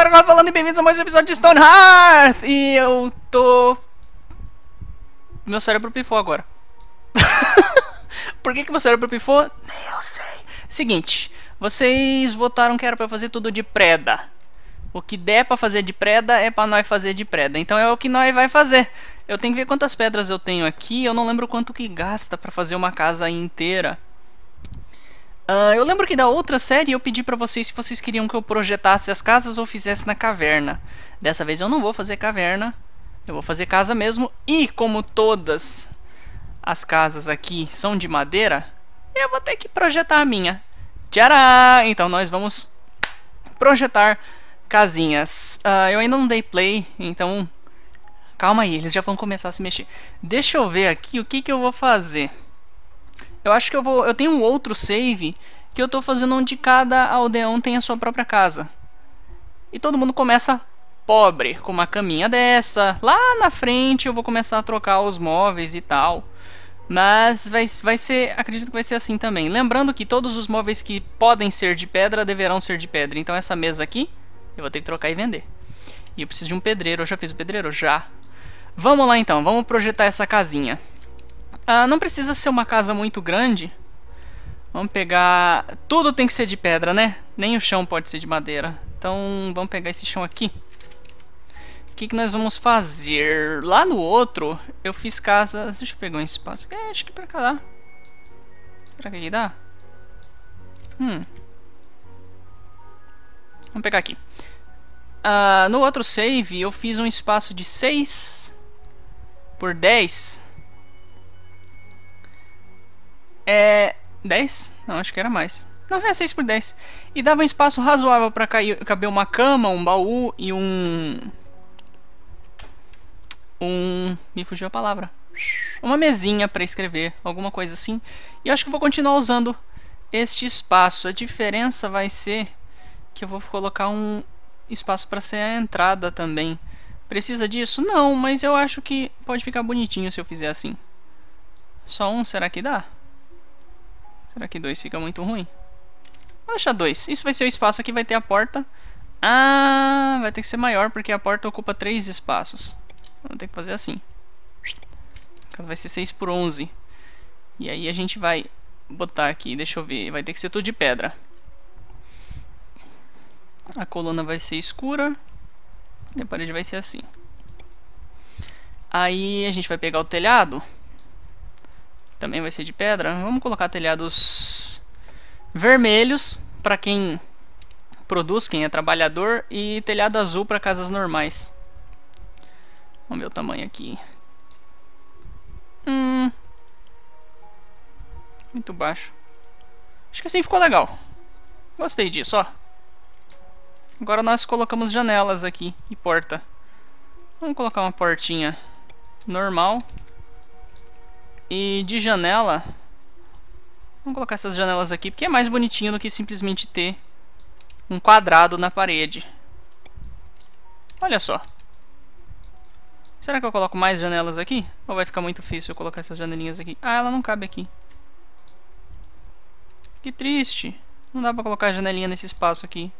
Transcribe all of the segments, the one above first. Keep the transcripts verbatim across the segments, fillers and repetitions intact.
agora falando e bem-vindos a mais um episódio de Stonehearth. E eu tô... Meu cérebro pifou agora. Por que que meu cérebro pifou? Nem eu sei. Seguinte, vocês votaram que era pra fazer tudo de preda. O que der pra fazer de preda é pra nós fazer de preda. Então é o que nós vai fazer. Eu tenho que ver quantas pedras eu tenho aqui. Eu não lembro quanto que gasta pra fazer uma casa inteira. Uh, eu lembro que da outra série eu pedi pra vocês se vocês queriam que eu projetasse as casas ou fizesse na caverna. Dessa vez eu não vou fazer caverna, eu vou fazer casa mesmo. E como todas as casas aqui são de madeira, eu vou ter que projetar a minha. Tcharam! Então nós vamos projetar casinhas. Uh, eu ainda não dei play, então calma aí, eles já vão começar a se mexer. Deixa eu ver aqui o que, que eu vou fazer. Eu acho que eu vou... Eu tenho um outro save que eu tô fazendo onde cada aldeão tem a sua própria casa. E todo mundo começa pobre, com uma caminha dessa. Lá na frente eu vou começar a trocar os móveis e tal. Mas vai, vai ser... Acredito que vai ser assim também. Lembrando que todos os móveis que podem ser de pedra deverão ser de pedra. Então essa mesa aqui eu vou ter que trocar e vender. E eu preciso de um pedreiro. Eu já fiz o pedreiro? Já. Vamos lá então, vamos projetar essa casinha. Ah, não precisa ser uma casa muito grande. Vamos pegar... Tudo tem que ser de pedra, né? Nem o chão pode ser de madeira. Então vamos pegar esse chão aqui. O que, que nós vamos fazer? Lá no outro eu fiz casas... Deixa eu pegar um espaço. É, acho que pra cá dá. Será que aqui dá? Hum. Vamos pegar aqui. Ah, no outro save eu fiz um espaço de seis por dez. É... dez? Não, acho que era mais. Não, é seis por dez. E dava um espaço razoável pra cair, caber uma cama, um baú e um... Um... Me fugiu a palavra. Uma mesinha pra escrever, alguma coisa assim. E eu acho que eu vou continuar usando este espaço. A diferença vai ser que eu vou colocar um espaço pra ser a entrada também. Precisa disso? Não, mas eu acho que pode ficar bonitinho se eu fizer assim. Só um, será que dá? Será que dois fica muito ruim? Vou deixar dois. Isso vai ser o espaço aqui, vai ter a porta. Ah, vai ter que ser maior porque a porta ocupa três espaços. Vamos ter que fazer assim. A casa vai ser seis por onze. E aí a gente vai botar aqui, deixa eu ver. Vai ter que ser tudo de pedra. A coluna vai ser escura. E a parede vai ser assim. Aí a gente vai pegar o telhado. Também vai ser de pedra. Vamos colocar telhados vermelhos para quem produz, quem é trabalhador, e telhado azul para casas normais. Vamos ver o tamanho aqui. Hum, muito baixo. Acho que assim ficou legal. Gostei disso, ó. Agora nós colocamos janelas aqui e porta. Vamos colocar uma portinha normal. E de janela, vamos colocar essas janelas aqui, porque é mais bonitinho do que simplesmente ter um quadrado na parede. Olha só. Será que eu coloco mais janelas aqui? Ou vai ficar muito difícil eu colocar essas janelinhas aqui? Ah, ela não cabe aqui. Que triste. Não dá pra colocar a janelinha nesse espaço aqui.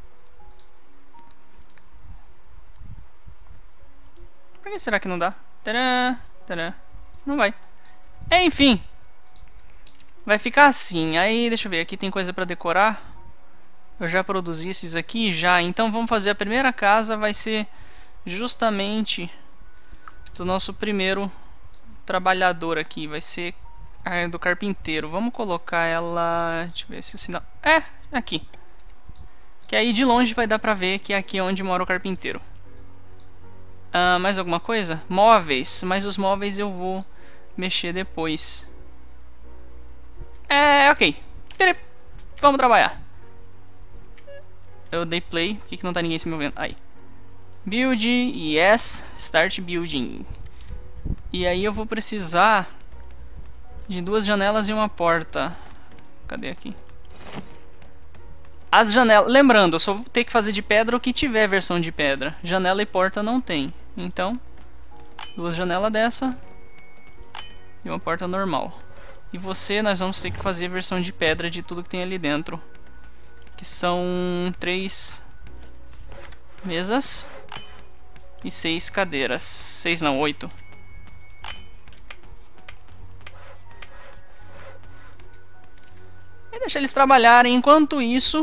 Por que será que não dá? Tadã, tadã. Não vai. Enfim, vai ficar assim. Aí, deixa eu ver, aqui tem coisa pra decorar. Eu já produzi esses aqui, já. Então vamos fazer a primeira casa. Vai ser justamente do nosso primeiro trabalhador aqui. Vai ser a do carpinteiro. Vamos colocar ela... Deixa eu ver se o sinal... É, aqui. Que aí de longe vai dar pra ver que é aqui onde mora o carpinteiro. Ah, mais alguma coisa? Móveis. Mas os móveis eu vou... mexer depois. É, ok. Vamos trabalhar. Eu dei play. Por que, que não tá ninguém se movendo? Aí. Build, yes. Start building. E aí eu vou precisar de duas janelas e uma porta. Cadê aqui? As janelas... Lembrando, eu só vou ter que fazer de pedra o que tiver versão de pedra. Janela e porta não tem. Então, duas janelas dessa e uma porta normal. E você, nós vamos ter que fazer a versão de pedra de tudo que tem ali dentro. Que são três mesas e seis cadeiras. Seis não, oito. E deixa eles trabalharem. Enquanto isso,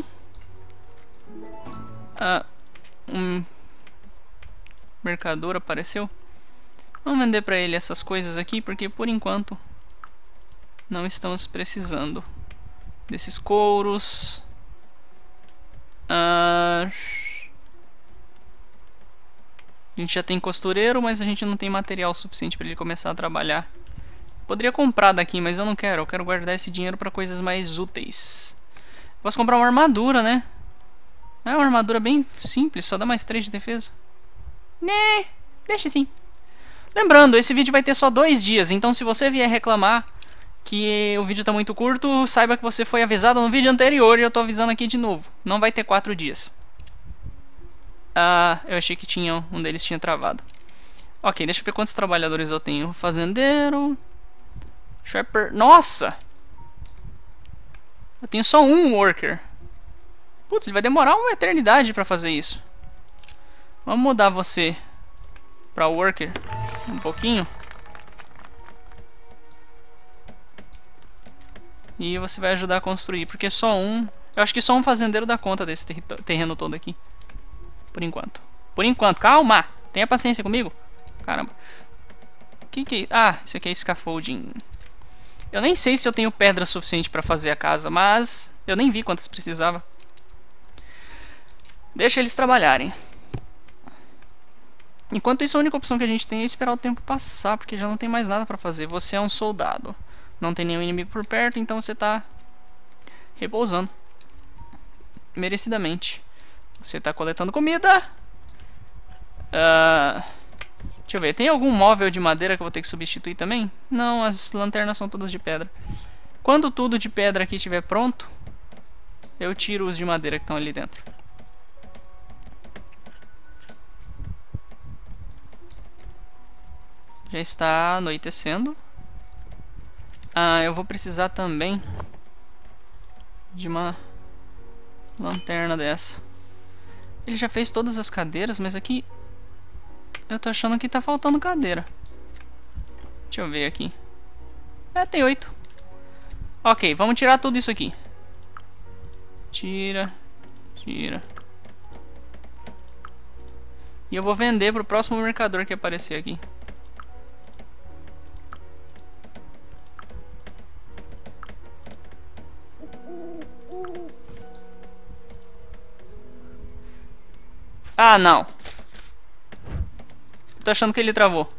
ah, um mercador apareceu. Vamos vender pra ele essas coisas aqui, porque por enquanto não estamos precisando desses couros. Ah, a gente já tem costureiro, mas a gente não tem material suficiente para ele começar a trabalhar. Poderia comprar daqui, mas eu não quero. Eu quero guardar esse dinheiro para coisas mais úteis. Posso comprar uma armadura, né? É uma armadura bem simples, só dá mais três de defesa. Né, deixa assim. Lembrando, esse vídeo vai ter só dois dias, então se você vier reclamar que o vídeo tá muito curto, saiba que você foi avisado no vídeo anterior e eu tô avisando aqui de novo. Não vai ter quatro dias. Ah, eu achei que tinha, um deles tinha travado. Ok, deixa eu ver quantos trabalhadores eu tenho. Fazendeiro... Shepherd... Nossa! Eu tenho só um worker. Putz, ele vai demorar uma eternidade pra fazer isso. Vamos mudar você pra worker um pouquinho. E você vai ajudar a construir, porque só um... Eu acho que só um fazendeiro dá conta desse terreno todo aqui. Por enquanto. Por enquanto, calma! Tenha paciência comigo. Caramba. Que que é? Ah, isso aqui é scaffolding. Eu nem sei se eu tenho pedra suficiente pra fazer a casa, mas eu nem vi quantas precisava. Deixa eles trabalharem. Enquanto isso, a única opção que a gente tem é esperar o tempo passar, porque já não tem mais nada pra fazer. Você é um soldado. Não tem nenhum inimigo por perto, então você tá repousando. Merecidamente. Você tá coletando comida. Uh, deixa eu ver, tem algum móvel de madeira que eu vou ter que substituir também? Não, as lanternas são todas de pedra. Quando tudo de pedra aqui estiver pronto, eu tiro os de madeira que estão ali dentro. Já está anoitecendo. Ah, eu vou precisar também de uma lanterna dessa. Ele já fez todas as cadeiras, mas aqui eu tô achando que tá faltando cadeira. Deixa eu ver aqui. É, tem oito. Ok, vamos tirar tudo isso aqui. Tira, tira. E eu vou vender pro próximo mercador que aparecer aqui. Ah, não. Tô achando que ele travou.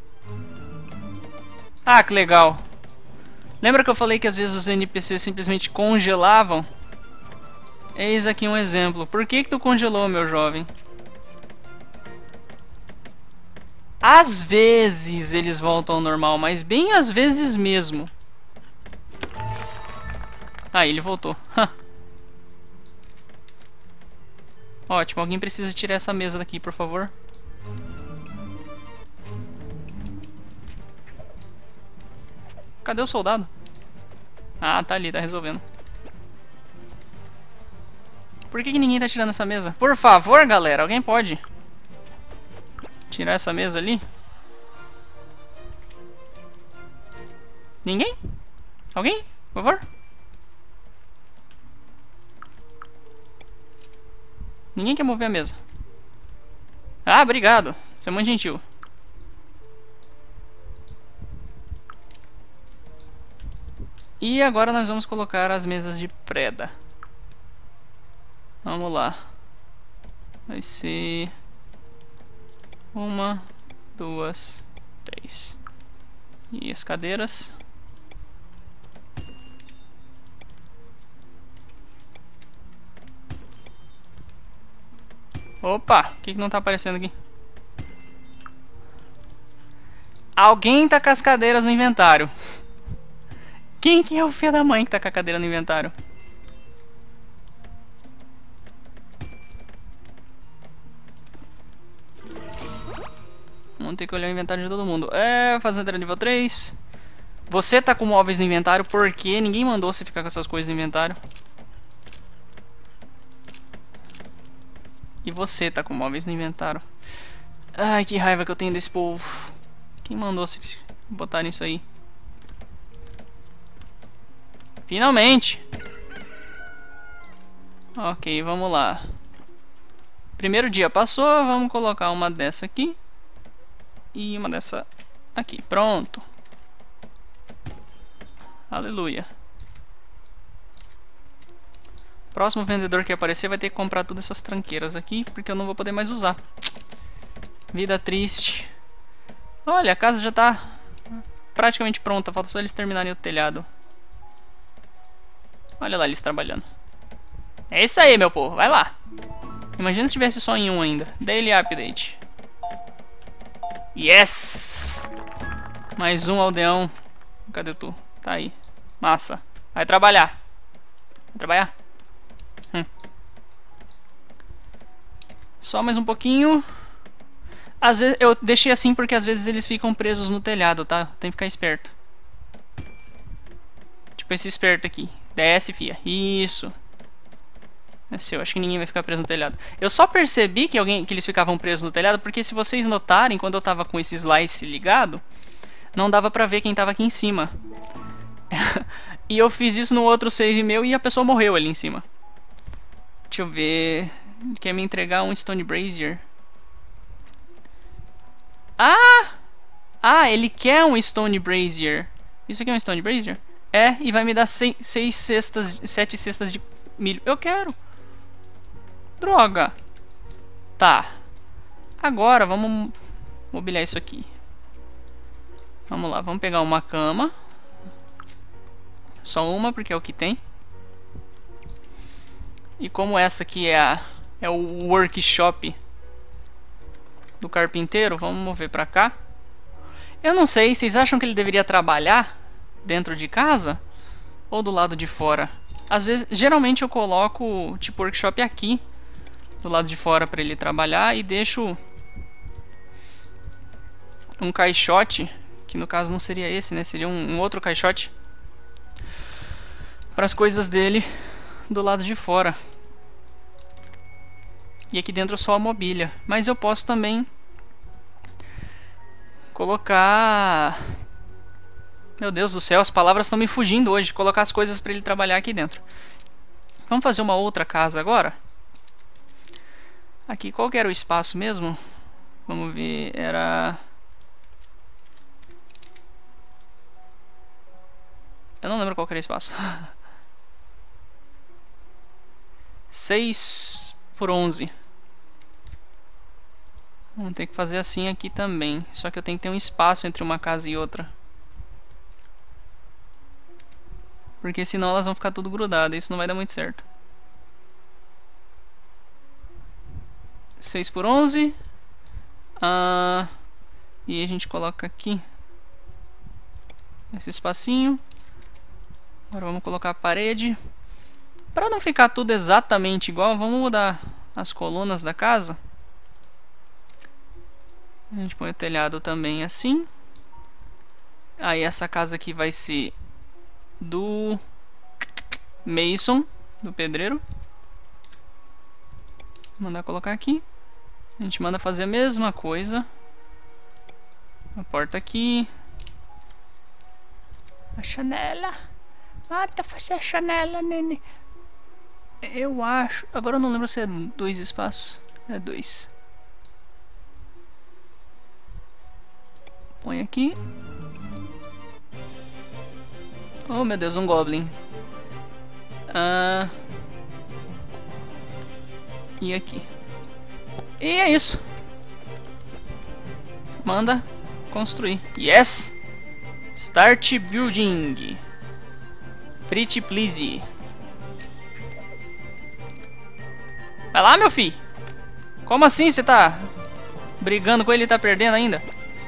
Ah, que legal. Lembra que eu falei que às vezes os N P Cs simplesmente congelavam? Eis aqui um exemplo. Por que que tu congelou, meu jovem? Às vezes eles voltam ao normal, mas bem às vezes mesmo. Ah, ele voltou. Ótimo, alguém precisa tirar essa mesa daqui, por favor. Cadê o soldado? Ah, tá ali, tá resolvendo. Por que que ninguém tá tirando essa mesa? Por favor, galera, alguém pode tirar essa mesa ali? Ninguém? Alguém? Por favor? Ninguém quer mover a mesa. Ah, obrigado. Você é muito gentil. E agora nós vamos colocar as mesas de preda. Vamos lá. Vai ser... Uma, duas, três. E as cadeiras... Opa, o que que não tá aparecendo aqui? Alguém tá com as cadeiras no inventário. Quem que é o filho da mãe que tá com a cadeira no inventário? Vamos ter que olhar o inventário de todo mundo. É, fazendeira nível três. Você tá com móveis no inventário porque ninguém mandou você ficar com essas coisas no inventário. E você tá com móveis no inventário. Ai, que raiva que eu tenho desse povo. Quem mandou se botar isso aí? Finalmente! Ok, vamos lá. Primeiro dia passou, vamos colocar uma dessa aqui. E uma dessa aqui. Pronto. Aleluia. Próximo vendedor que aparecer vai ter que comprar todas essas tranqueiras aqui, porque eu não vou poder mais usar. Vida triste. Olha, a casa já tá praticamente pronta, falta só eles terminarem o telhado. Olha lá eles trabalhando. É isso aí, meu povo, vai lá. Imagina se tivesse só em um ainda. Daily Update. Yes! Mais um aldeão. Cadê tu? Tá aí. Massa. Vai trabalhar. Vai trabalhar? Hum. Só mais um pouquinho. Às vezes eu deixei assim porque às vezes eles ficam presos no telhado, tá? Tem que ficar esperto. Tipo esse esperto aqui. Desce, fia. Isso. É seu. Acho que ninguém vai ficar preso no telhado. Eu só percebi que, alguém, que eles ficavam presos no telhado porque se vocês notarem, quando eu tava com esse slice ligado, não dava pra ver quem tava aqui em cima. E eu fiz isso no outro save meu e a pessoa morreu ali em cima. Deixa eu ver. Ele quer me entregar um Stone Brazier. Ah! Ah, ele quer um Stone Brazier. Isso aqui é um Stone Brazier? É, e vai me dar seis, seis cestas, sete cestas de milho. Eu quero. Droga. Tá. Agora vamos mobiliar isso aqui. Vamos lá, vamos pegar uma cama. Só uma, porque é o que tem. E como essa aqui é, a, é o workshop do carpinteiro, vamos mover pra cá. Eu não sei, vocês acham que ele deveria trabalhar dentro de casa? Ou do lado de fora? Às vezes, geralmente eu coloco tipo workshop aqui do lado de fora pra ele trabalhar e deixo um caixote, que no caso não seria esse, né? Seria um, um outro caixote para as coisas dele do lado de fora. E aqui dentro só a mobília. Mas eu posso também colocar... Meu Deus do céu, as palavras estão me fugindo hoje. Colocar as coisas para ele trabalhar aqui dentro. Vamos fazer uma outra casa agora. Aqui, qual que era o espaço mesmo? Vamos ver, era... Eu não lembro qual que era o espaço. seis por onze. Vamos ter que fazer assim aqui também. Só que eu tenho que ter um espaço entre uma casa e outra. Porque senão elas vão ficar tudo grudadas. Isso não vai dar muito certo. seis por onze. Ah, e a gente coloca aqui esse espacinho. Agora vamos colocar a parede. Para não ficar tudo exatamente igual, vamos mudar as colunas da casa. A gente põe o telhado também assim. Aí essa casa aqui vai ser do Mason, do pedreiro. Vou mandar colocar aqui. A gente manda fazer a mesma coisa. A porta aqui. A janela. Mata fazer a janela, nene. Eu acho... Agora eu não lembro se é dois espaços. É dois. Põe aqui. Oh meu Deus, um goblin. Ah... E aqui. E é isso. Manda construir. Yes! Start building. Pretty please. Vai lá, meu filho. Como assim você tá brigando com ele e tá perdendo ainda?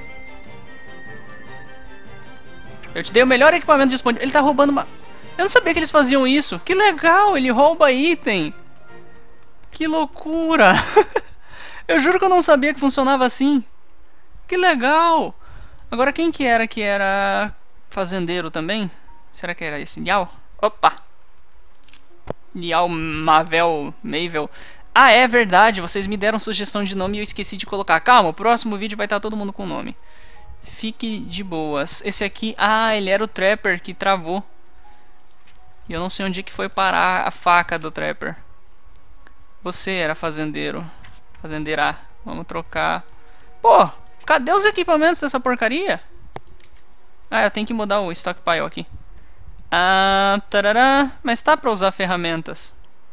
Eu te dei o melhor equipamento disponível. Ele tá roubando uma... Eu não sabia que eles faziam isso. Que legal, ele rouba item. Que loucura. Eu juro que eu não sabia que funcionava assim. Que legal. Agora quem que era que era fazendeiro também? Será que era esse? Nial? Opa. Nial Mavel Mavel. Ah, é verdade, vocês me deram sugestão de nome e eu esqueci de colocar. Calma, o próximo vídeo vai estar todo mundo com nome. Fique de boas. Esse aqui, ah, ele era o Trapper que travou. E eu não sei onde que foi parar a faca do Trapper. Você era fazendeiro. Fazendeira. Vamos trocar. Pô, cadê os equipamentos dessa porcaria? Ah, eu tenho que mudar o stockpile aqui. Ah, tarará. Mas tá pra usar ferramentas.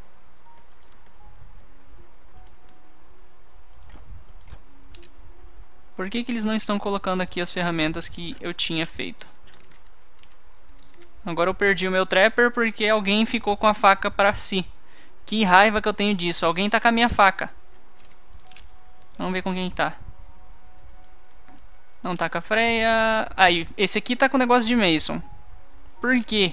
Por que que eles não estão colocando aqui as ferramentas que eu tinha feito? Agora eu perdi o meu Trapper porque alguém ficou com a faca pra si. Que raiva que eu tenho disso. Alguém tá com a minha faca. Vamos ver com quem tá. Não tá com a Freya. Aí, esse aqui tá com o negócio de Mason. Por quê?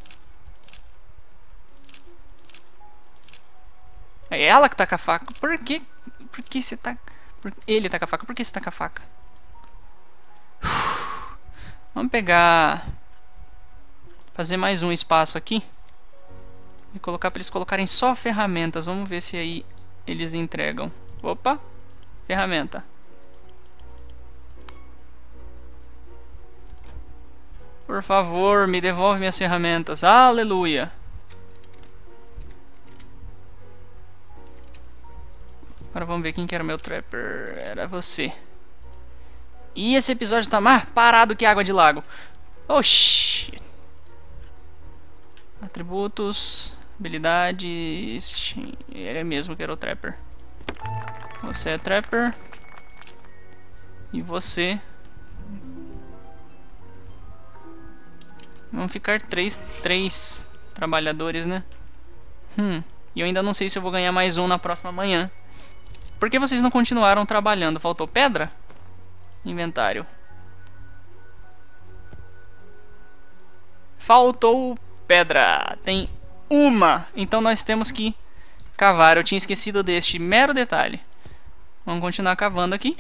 É ela que tá com a faca. Por quê? Por que você tá... Ele tá com a faca. Por que você tá com a faca? Uf. Vamos pegar... Fazer mais um espaço aqui. E colocar pra eles colocarem só ferramentas. Vamos ver se aí eles entregam. Opa! Ferramenta. Por favor, me devolve minhas ferramentas. Aleluia! Agora vamos ver quem que era o meu Trapper. Era você. E esse episódio tá mais parado que água de lago. Oxi! Atributos, habilidades. Ele é mesmo que era o Trapper. Você é Trapper. E você. Vão ficar três, três trabalhadores, né? Hum. E eu ainda não sei se eu vou ganhar mais um na próxima manhã. Por que vocês não continuaram trabalhando? Faltou pedra? Inventário. Faltou pedra. Tem uma. Então nós temos que cavar. Eu tinha esquecido deste mero detalhe. Vamos continuar cavando aqui.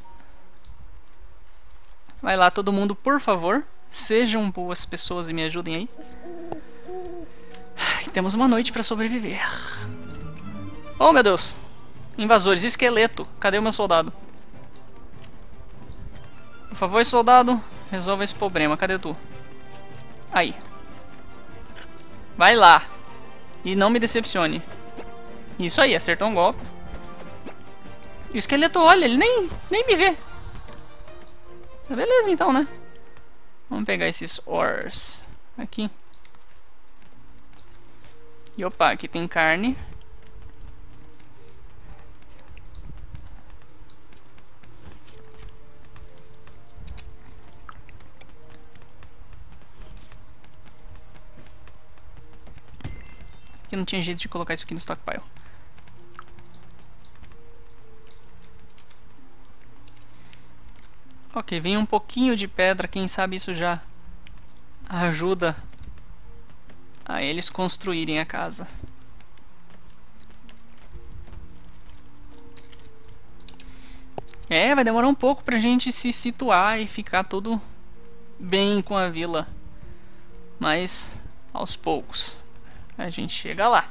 Vai lá todo mundo, por favor. Sejam boas pessoas e me ajudem aí. E temos uma noite para sobreviver. Oh meu Deus. Invasores, esqueleto. Cadê o meu soldado? Por favor, soldado, resolva esse problema. Cadê tu? Aí. Vai lá. E não me decepcione. Isso aí, acertou um golpe. E o esqueleto, olha, ele nem, nem me vê. Beleza então, né? Vamos pegar esses ores aqui. E opa, aqui tem carne. Aqui não tinha jeito de colocar isso aqui no stockpile. Ok, vem um pouquinho de pedra, quem sabe isso já ajuda a eles construírem a casa. É, vai demorar um pouco pra gente se situar e ficar tudo bem com a vila. Mas, aos poucos, a gente chega lá.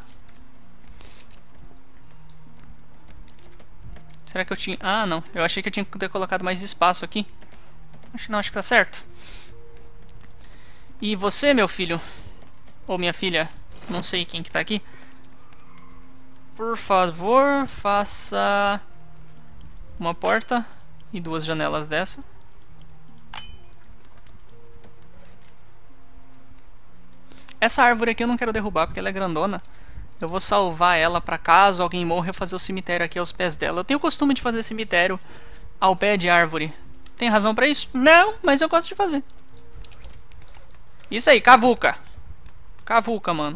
Será que eu tinha... Ah, não. Eu achei que eu tinha que ter colocado mais espaço aqui. Acho que não, acho que tá certo. E você, meu filho, ou minha filha, não sei quem que tá aqui. Por favor, faça uma porta e duas janelas dessa. Essa árvore aqui eu não quero derrubar porque ela é grandona. Eu vou salvar ela pra caso alguém morra e fazer o cemitério aqui aos pés dela. Eu tenho o costume de fazer cemitério ao pé de árvore. Tem razão pra isso? Não, mas eu gosto de fazer. Isso aí, cavuca. Cavuca, mano.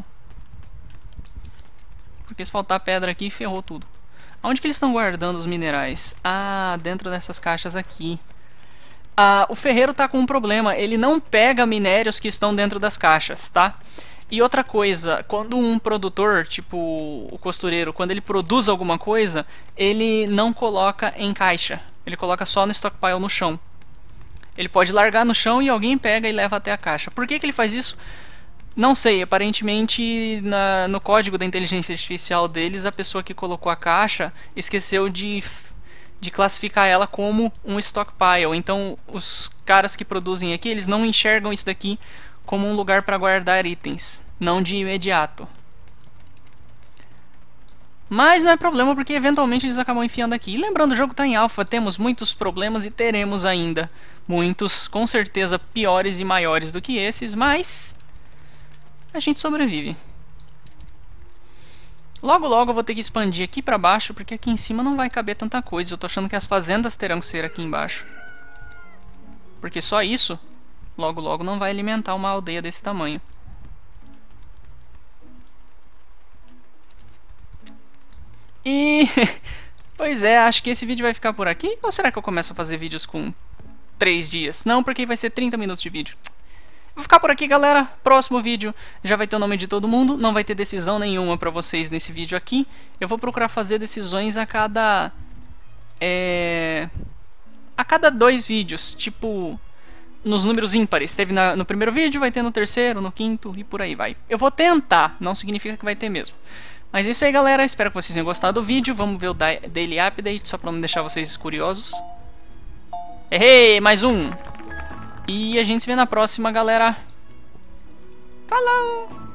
Porque se faltar pedra aqui, ferrou tudo. Onde que eles estão guardando os minerais? Ah, dentro dessas caixas aqui. Ah, o ferreiro tá com um problema. Ele não pega minérios que estão dentro das caixas, tá? E outra coisa, quando um produtor, tipo o costureiro, quando ele produz alguma coisa, ele não coloca em caixa. Ele coloca só no stockpile no chão. Ele pode largar no chão e alguém pega e leva até a caixa. Por que que ele faz isso? Não sei, aparentemente na, no código da inteligência artificial deles, a pessoa que colocou a caixa esqueceu de, de classificar ela como um stockpile. Então os caras que produzem aqui, eles não enxergam isso daqui como um lugar para guardar itens, não de imediato. Mas não é problema, porque eventualmente eles acabam enfiando aqui. E lembrando, o jogo está em alpha, temos muitos problemas e teremos ainda muitos, com certeza piores e maiores do que esses, mas a gente sobrevive. Logo logo eu vou ter que expandir aqui para baixo, porque aqui em cima não vai caber tanta coisa. Eu tô achando que as fazendas terão que ser aqui embaixo, porque só isso, logo logo, não vai alimentar uma aldeia desse tamanho. E pois é, acho que esse vídeo vai ficar por aqui. Ou será que eu começo a fazer vídeos com três dias? Não, porque vai ser trinta minutos de vídeo. Vou ficar por aqui, galera. Próximo vídeo já vai ter o nome de todo mundo. Não vai ter decisão nenhuma pra vocês nesse vídeo aqui. Eu vou procurar fazer decisões a cada... É... A cada dois vídeos. Tipo, nos números ímpares. Teve na, no primeiro vídeo, vai ter no terceiro, no quinto e por aí vai. Eu vou tentar, não significa que vai ter mesmo. Mas é isso aí, galera, espero que vocês tenham gostado do vídeo. Vamos ver o Daily Update, só pra não deixar vocês curiosos. Errei, mais um! E a gente se vê na próxima, galera. Falou!